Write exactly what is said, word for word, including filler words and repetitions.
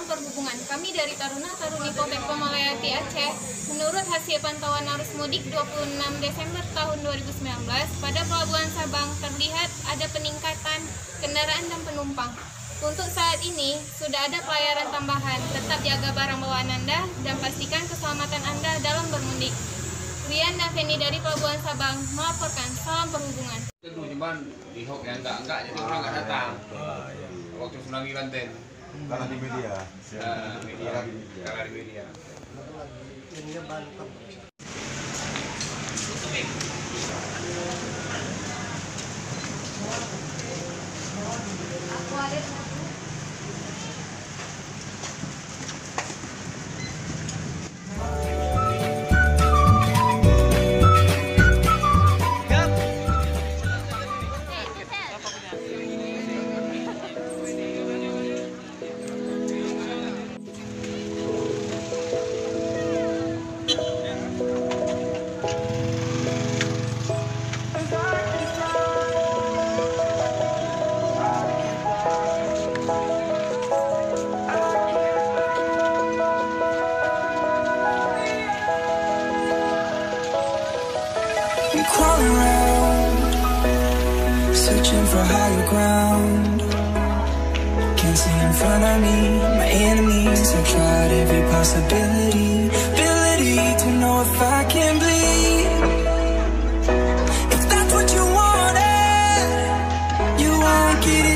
perhubungan. Kami dari Taruna Taruni Poltek Pemalayati Aceh, menurut hasil pantauan arus mudik dua puluh enam Desember tahun dua ribu sembilan belas, pada Pelabuhan Sabang terlihat ada peningkatan kendaraan dan penumpang. Untuk saat ini, sudah ada pelayaran tambahan. Tetap jaga barang bawaan Anda dan pastikan keselamatan Anda dalam bermudik. Rian dan Feni dari Pelabuhan Sabang melaporkan. Salam perhubungan. Itu cuman di hoax yang enggak-enggak, jadi orang nggak datang. Waktu tsunami Banten. Karena di media. Nah, media. Karena di media. Aku ada. I'm crawling around, searching for higher ground. Can't see in front of me, my enemies. I've tried every possibility, ability to know if I can bleed. If that's what you wanted, you won't get it.